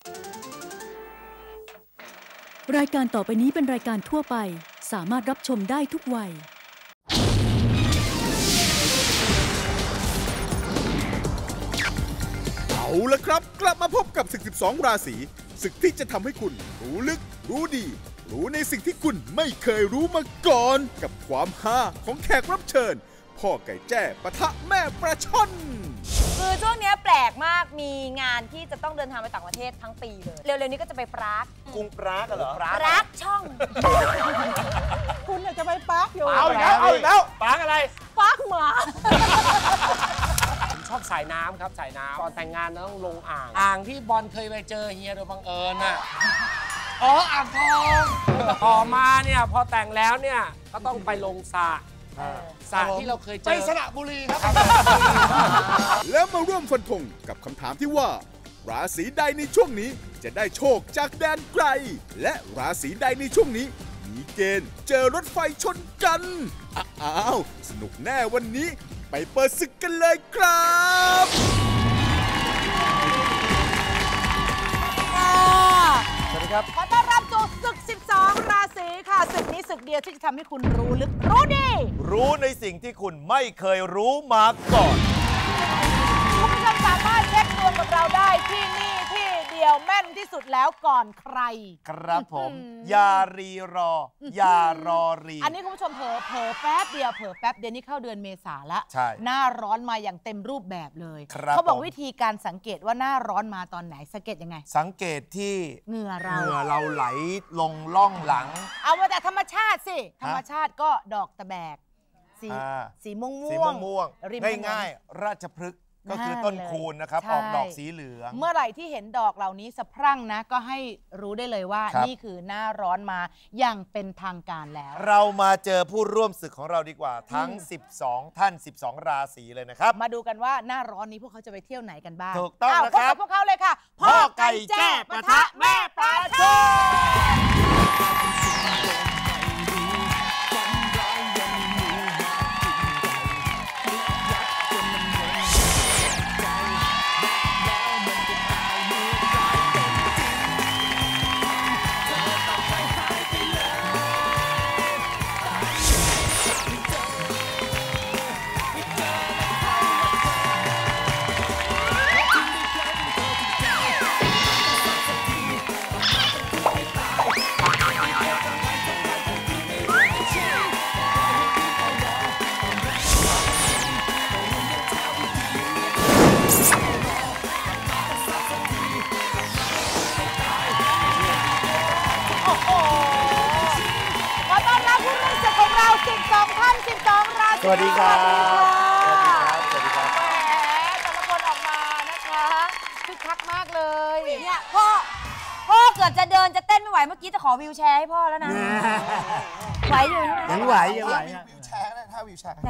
รายการต่อไปนี้เป็นรายการทั่วไปสามารถรับชมได้ทุกวัยเอาละครับกลับมาพบกับศึก12 ราศีศึกที่จะทำให้คุณรู้ลึกรู้ดีรู้ในสิ่งที่คุณไม่เคยรู้มาก่อนกับความฮาของแขกรับเชิญพ่อไก่แจ้ปะทะแม่ปลาช่อนคือช่วงนี้แปลกมากมีงานที่จะต้องเดินทางไปต่างประเทศทั้งปีเลยเร็วๆนี้ก็จะไปปรากกรุงปรากเหรอปรากช่องคุณจะไปปรากอยู่เอาอีกแล้วปรากอะไรปรากหมาผมชอบสายน้ำครับสายน้ำก่อนแต่งงานต้องลงอ่างที่บอลเคยไปเจอเฮียโดยบังเอิญน่ะอ๋ออ่างทองต่อมาเนี่ยพอแต่งแล้วเนี่ยก็ต้องไปลงสระที่เราเคยเจอไปสระบุรีครับแล้วมาร่วมฟันธงกับคำถามที่ว่าราศีใดในช่วงนี้จะได้โชคจากแดนไกลและราศีใดในช่วงนี้มีเกณฑ์เจอรถไฟชนกันอ้าวสนุกแน่วันนี้ไปเปิดศึกกันเลยครับสวัสดีครับขอต้อนรับสู่ศึก12 ราศีค่ะศึกนี้ศึกเดียวที่จะทำให้คุณรู้ลึกรู้ดีรู้ในสิ่งที่คุณไม่เคยรู้มาก่อนคุณผู้ชมสามารถเช็คดวงกับเราได้ที่นี่ที่เดียวแม่นที่สุดแล้วก่อนใครครับผมอย่ารีรออย่ารอรีอันนี้คุณผู้ชมเผลอแป๊บเดียวนี่เข้าเดือนเมษาแล้วหน้าร้อนมาอย่างเต็มรูปแบบเลยเขาบอกวิธีการสังเกตว่าหน้าร้อนมาตอนไหนสังเกตยังไงสังเกตที่เหงื่อเราไหลลงล่องหลังเอามาแต่ธรรมชาติสิธรรมชาติก็ดอกตะแบกสีม่วงง่ายๆราชพฤกษ์ก็คือต้นคูณนะครับออกดอกสีเหลืองเมื่อไหร่ที่เห็นดอกเหล่านี้สะพรั่งนะก็ให้รู้ได้เลยว่านี่คือหน้าร้อนมาอย่างเป็นทางการแล้วเรามาเจอผู้ร่วมศึกของเราดีกว่าทั้ง12ท่าน12ราศีเลยนะครับมาดูกันว่าหน้าร้อนนี้พวกเขาจะไปเที่ยวไหนกันบ้างถูกต้องนะครับพวกเขาเลยค่ะพ่อไก่แจ้ปะทะแม่ปลาช่อนสวัสดีครับสวัสดีครับแหมแต่ละคนออกมานะคะคึกคักมากเลยเนี่ยพ่อเกิดจะเดินจะเต้นไม่ไหวเมื่อกี้จะขอวิวแชร์ให้พ่อแล้วนะไหวอยู่ใช่ไหมยังไหววิวแชร์นะถ้าวิวแชร์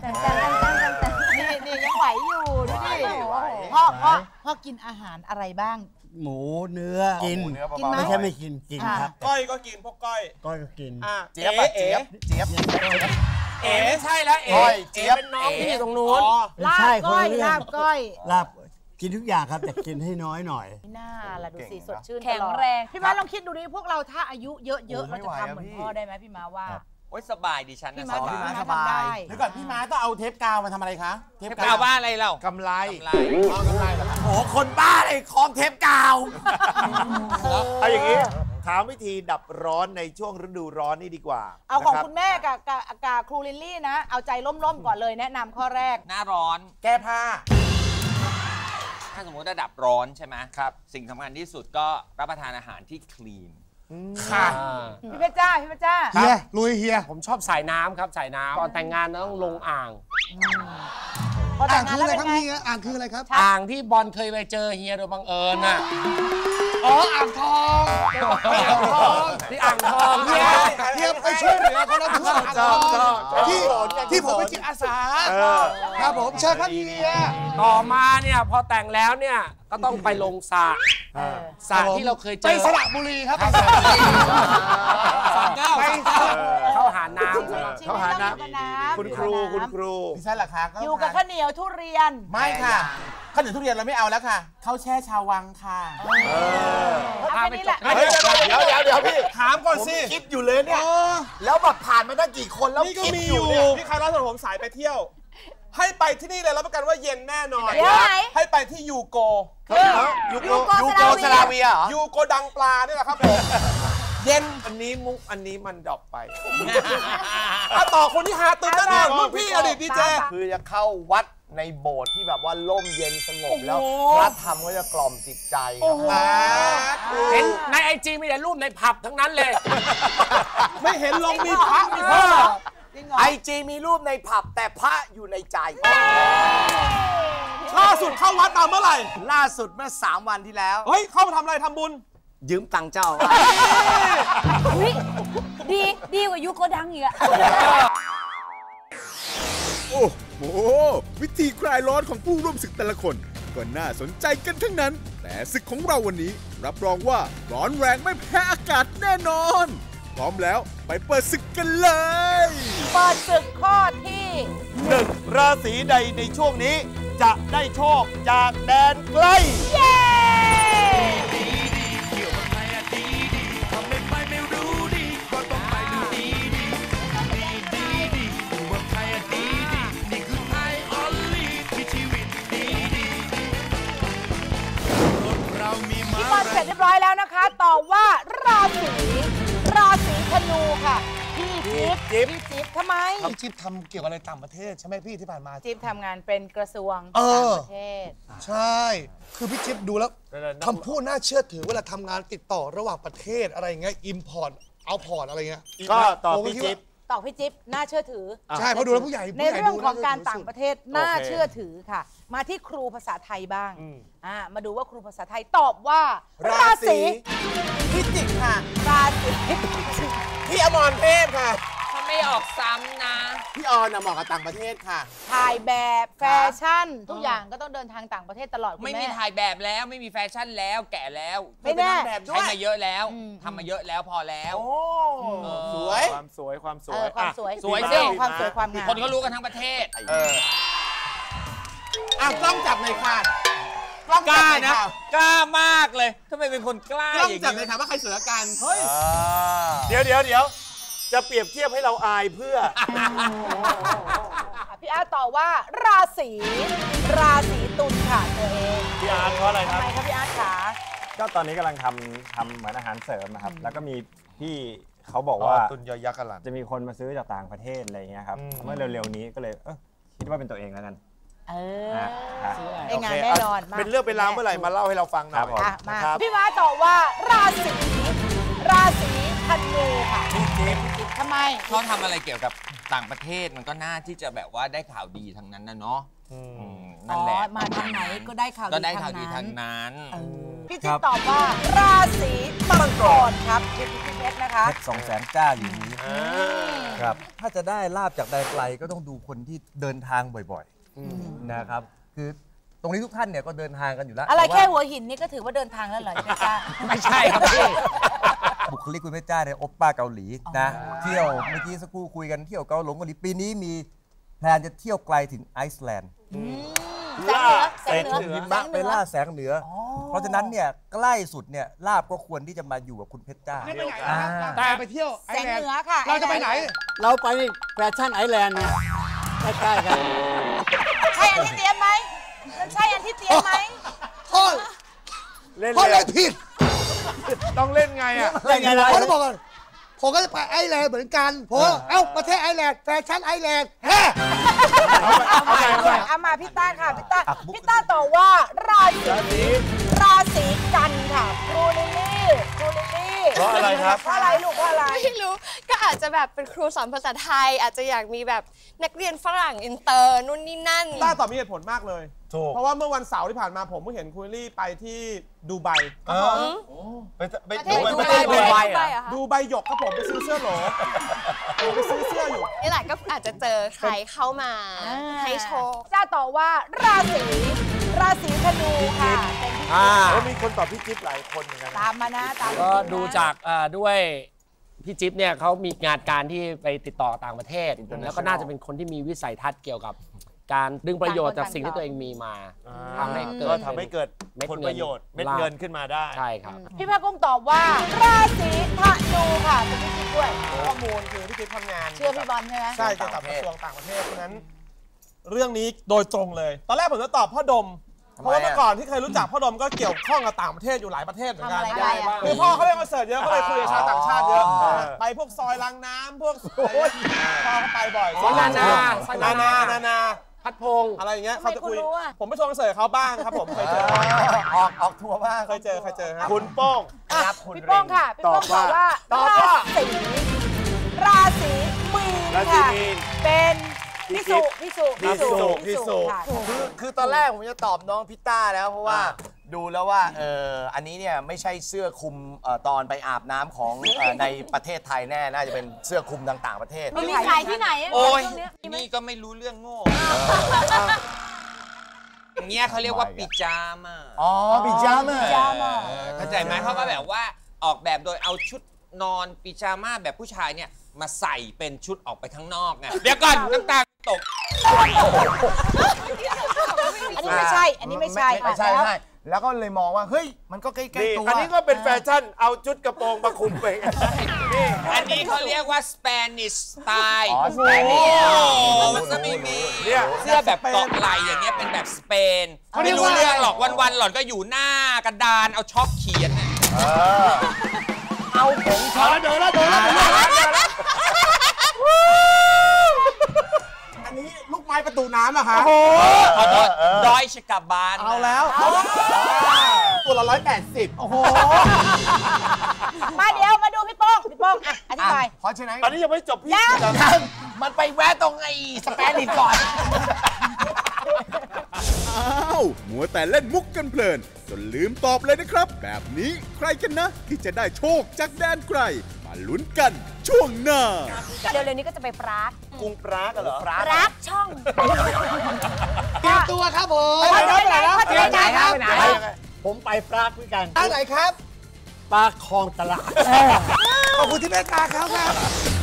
นี่ยังไหวอยู่ดูดิพ่อกินอาหารอะไรบ้างหมูเนื้อกินไม่ใช่ไม่กินครับก้อยก็กินพวกก้อยก็กินเจี๊ยบไม่ใช่แล้วเจี๊ยบเป็นน้องที่อยู่ตรงนู้นลาบก้อยลาบกินทุกอย่างครับแต่กินให้น้อยหน่อยน่าละดูสิสดชื่นแข็งแรงพี่ม้าลองคิดดูดิพวกเราถ้าอายุเยอะๆเราจะทำเหมือนพ่อได้ไหมพี่ม้าว่าโอ๊ยสบายดิฉันนะพี่ม้าสบายแล้วก่อนพี่ม้าต้องเอาเทปกาวมาทำอะไรคะเทปกาวบ้าอะไรเรากำไรเหรอโอ้คนบ้าเลยคล้องเทปกาวเอาอย่างนี้ถามวิธีดับร้อนในช่วงฤดูร้อนนี่ดีกว่าเอาของคุณแม่กับครูลิลลี่นะเอาใจล่มๆก่อนเลยแนะนำข้อแรกหน้าร้อนแก้ผ้าถ้าสมมติจะดับร้อนใช่ไหมครับสิ่งสำคัญที่สุดก็รับประทานอาหารที่คลีนค่ะพี่เพชรจ้าเฮียลุยเฮียผมชอบสายน้ำครับสายน้ำก่อนแต่งงานต้องลงอ่างอ่างคืออะไรครับนี่อ่างคืออะไรครับอ่างที่บอลเคยไปเจอเฮียโดยบังเอิญน่ะอ๋ออ่างทองที่อ่างทองเฮียไปช่วยเหลือเขาแล้วถึงอ่างทองที่ผมไปจิตอาสาครับผมเชิญครับเฮียต่อมาเนี่ยพอแต่งแล้วเนี่ยก็ต้องไปลงสระที่เราเคยเจอไปสระบุรีครับเข้าหาน้ำคุณครูพี่ใช่หรอคะอยู่กับข้าวเหนียวทุเรียนไม่ค่ะข้าวเหนียวทุเรียนเราไม่เอาแล้วค่ะข้าวแช่ชาววังค่ะาไปจบเดี๋ยวพี่ถามก่อนสิคิดอยู่เลยเนี่ยแล้วแบบผ่านมาตั้งกี่คนแล้วนี่ก็คิดมีออยู่ ยู่เนี่ยพี่คาร์ลส่วนผมสายไปเที่ยว ให้ไปที่นี่เลยรับประกันว่าเย็นแน่นอนเดี๋ยวไหนให้ไปที่ยูโกยูโกสลาเวียเหรอยูโกดังปลานี่แหละครับผม เย็นอันนี้มุกอันนี้มันดรอปไปต่อคนที่หาตื่นแน่นอนรุ่นพี่อดีตดีเจคือจะเข้าวัดในโบสถ์ที่แบบว่าร่มเย็นสงบแล้วพระธรรมก็จะกล่อมจิตใจครับเห็นในไอจีมีแต่รูปในผับทั้งนั้นเลยไม่เห็นลงมีพระมีพ่อไอจีมีรูปในผับแต่พระอยู่ในใจล่าสุดเข้าวัดมาเมื่อไหร่ล่าสุดเมื่อ3 วันที่แล้วเฮ้ยเข้ามาทำอะไรทำบุญยืมตังค์เจ้าอุ๊ยดีกว่ายุคโกดังอีกอะโอ้โห วิธีคลายร้อนของผู้ร่วมศึกแต่ละคนก็น่าสนใจกันทั้งนั้น แต่ศึกของเราวันนี้รับรองว่าร้อนแรงไม่แพ้อากาศแน่นอน พร้อมแล้วไปเปิดศึกกันเลยเปิดศึกข้อที่ 1. ราศีใดในช่วงนี้จะได้โชคจากแดนไกลเย้ พี่บอลเสร็จเรียบร้อยแล้วนะคะต่อว่าราศีธนูค่ะพี่จิ๊บทำไมพี่จิ๊บทำเกี่ยวกับอะไรต่างประเทศใช่ไหมพี่ที่ผ่านมาจิ๊บทำงานเป็นกระทรวงต่างประเทศใช่ คือพี่จิ๊บดูแล้วคำพูดน่าเชื่อถือเวลาทำงานติดต่อระหว่างประเทศอะไรเงี้ยอิมพอร์ตเอาพอร์ตอะไรเงี้ยก็ตอบพี่จิ๊บต่อพี่จิ๊บน่าเชื่อถือใช่เพราะดูแล้วผู้ใหญ่ในเรื่องของการต่างประเทศน่าเชื่อถือค่ะ มาที่ครูภาษาไทยบ้างมาดูว่าครูภาษาไทยตอบว่าราศีพิจิกค่ะราศีพี่อมรเทพค่ะถ้าไม่ออกซ้ำนะพี่ออนเหมาะกับต่างประเทศค่ะถ่ายแบบแฟชั่น ทุกอย่างก็ต้องเดินทางต่างประเทศตลอดคุณไม่แม่มีถ่ายแบบแล้วไม่มีแฟชั่นแล้วแก่แล้วไม่แน่ใช้มาเยอะแล้วทำมาเยอะแล้วพอแล้วสวยความสวยความสเอวยอความสวยสวยเรื่องสิของความสวยความงามคนก็รู้กันทั้งประเทศกล้องจับหน่อยค่ะกล้านะกล้ามากเลยทำไมเป็นคนกล้ากล้องอย่างจับนี้เลยค่ะว่าใครสวยกันเฮ้ยเดี๋ยวจะเปรียบเทียบให้เราอายเพื่อพี่อาร์ตตอบว่าราศีตุลค่ะตัวเองพี่อาร์ตเพราะอะไรคทำรับไมครับพี่อาร์ตขาก็ตอนนี้กำลังทำเหมือนอาหารเสริมนะครับ แล้วก็มีพี่เขาบอกว่าตุนยอยักษ์กันหลังจะมีคนมาซื้อจากต่างประเทศอะไรอย่างเงี้ยครับ เมื่อเร็วๆนี้ก็เลยคิดว่าเป็นตัวเองแล้วกันได้งานแน่นอนมากเป็นเรื่องเป็นราวเมื่อไหร่มาเล่าให้เราฟังหน่อยอ่ะมานะครับพี่ม้าตอบว่าราศีธนูค่ะพี่จิ๊บทำไมเขาทำอะไรเกี่ยวกับต่างประเทศมันก็น่าที่จะแบบว่าได้ข่าวดีทั้งนั้นนะเนาะนั่นแหละมาทางไหนก็ได้ข่าวก็ดีได้ข่าวดีทาทั้งงนั้นนั้นพี่จิ๊บตอบว่าราศีมังกรครับพี่เพชรนะคะเพชร200,000จ้าอยู่นี้ครับถ้าจะได้ลาบจากแดนไกลก็ต้องดูคนที่เดินทางบ่อยๆนะครับคือตรงนี้ทุกท่านเนี่ยก็เดินทางกันอยู่แล้วอะไรต่ว่าแค่หัวหินนี่ก็ถือว่าเดินทางแล้วเหรอพี่เพชรจ้าไม่ใช่ครับพี่บุคลิกคุณเพชรจ้าเนี่ยโอปป้าเกาหลีนะเที่ยวเมื่อกี้สักครู่คุยกันเที่ยวเกาหลีปีนี้มีแพลนจะเที่ยวไกลถึงไอซ์แลนด์แสงเหนือหิมะไปล่าแสงเหนือเพราะฉะนั้นเนี่ยใกล้สุดเนี่ยลาบก็ควรที่จะมาอยู่กับคุณเพชรจ้าแต่ไปเที่ยวแสงเหนือค่ะเราจะไปไหนเราไปแฟชั่นไอแลนด์นะใกล้ๆกันใช่อันที่เตรียมไหมมันใช่อันที่เตรียมไหมพ่อเล่นพ่อเล่นผิดต้องเล่นไงอ่ะเล่นไงล่ะเขาจะบอกก่อนผมก็จะไปไอร์แลนด์เหมือนกันผมประเทศไอร์แลนด์แฟชั่นไอร์แลนด์แฮ่เอามาพี่ต้าค่ะพี่ต้าตอบว่าราศีกันค่ะครูลิลลี่เพราะอะไรครับเพราะอะไรลูกเพราะอะไรไม่รู้ก็อาจจะแบบเป็นครูสอนภาษาไทย อาจจะอยากมีแบบนักเรียนฝรั่งอินเตอร์นู่นนี่นั่นต้าตอบมีเหตุผลมากเลยถูกเพราะว่าเมื่อวันเสาร์ที่ผ่านมาผมเพิ่งเห็นคุยลี่ไปที่ดูไบไปประเทศดูไบเหรอคะดูไบหยกครับผมไปซื้อเสื้อโหลผมไปซื้อเสื้ออยู่นี่แหละก็อาจจะเจอใครเข้ามาให้โชคเจ้าตอบว่าราศีธนูค่ะเป็นพี่แล้วมีคนตอบพี่จิ๊บหลายคนเหมือนกันตามมานะตามก็ดูจากด้วยพี่จิ๊บเนี่ยเขามีงานการที่ไปติดต่อต่างประเทศ แล้วก็น่าจะเป็นคนที่มีวิสัยทัศน์เกี่ยวกับการดึงประโยชน์จากสิ่งที่ตัวเองมีมาทำให้เกิดผลประโยชน์เม็ดเงินขึ้นมาได้ใช่ครับพี่ภาคกุ้งตอบว่าราศีธนูค่ะคุณพี่คิดด้วยข้อมูลคือพี่คิดทำงานเชื่อพี่บอลใช่ไหมใช่เกี่ยวกับกระทรวงต่างประเทศเพราะฉะนั้นเรื่องนี้โดยตรงเลยตอนแรกผมจะตอบพ่อดมเพราะว่าเมื่อก่อนที่เคยรู้จักพ่อดมก็เกี่ยวข้องกับต่างประเทศอยู่หลายประเทศเหมือนกันคือพ่อเขาเล่นคอนเสิร์ตเยอะก็เลยคุยกับชาวต่างชาติเยอะไปพวกซอยลังน้ำพวกพ่อเขาไปบ่อยนาพัดพงอะไรอย่างเงี้ยเขาจะคุยผมไปชมคอนเสิร์ตเขาบ้างครับผมเคยเจอออกทัวร์บ้างเคยเจอครับคุณโป้งพี่โป้งค่ะพี่โป้งตอบว่าราศีมีนค่ะเป็นพี่สุคือตอนแรกผมจะตอบน้องพิต้าแล้วเพราะว่าดูแล้วว่าอันนี้เนี่ยไม่ใช่เสื้อคลุมตอนไปอาบน้ำของในประเทศไทยแน่น่าจะเป็นเสื้อคลุมต่างประเทศมีขายที่ไหนโอ้ยนี่ก็ไม่รู้เรื่องโง่อย่างเงี้ยเขาเรียกว่าปิจาม่าปิจาม่าเข้าใจไหมเขาก็แบบว่าออกแบบโดยเอาชุดนอนปิจาม่าแบบผู้ชายเนี่ยมาใส่เป็นชุดออกไปข้างนอกไงเดี๋ยวก่อนน้ำตาตกอันนี้ไม่ใช่แล้วก็เลยมองว่าเฮ้ยมันก็ใกล้ๆตัวอันนี้ก็เป็นแฟชั่นเอาชุดกระโปรงมาคลุมไปนี่อันนี้เขาเรียกว่า Spanish style มันจะไม่มีเสื้อแบบเกาะไหล่อย่างเงี้ยเป็นแบบสเปนไม่รู้เรื่องหรอกวันๆหล่อนก็อยู่หน้ากระดานเอาช็อคเขียนเอาผงช็อคเดินแล้วอันนี้ลูกไม้ประตูน้ำอะคะขอโทษดอยชกาบานเอาแล้วตัวละ180โอ้โหมาเดี๋ยวมาดูพี่ป้องอธิบายเพราะฉะนั้นอันนี้ยังไม่จบพี่มันไปแวะตรงไอ้สเปนิชก่อนอ้าวมัวแต่เล่นมุกกันเพลินจนลืมตอบเลยนะครับแบบนี้ใครกันนะที่จะได้โชคจากแดนไกลมาลุ้นกันช่วงหน้าเร็วๆนี้ก็จะไปปรากกรุงปรากเหรอปรากช่องเตรียมตัวครับผมไปไหนครับผมไปปรากด้วยกันที่ไหนครับปรากคลองตลาดขอบคุณที่เมตตาครับ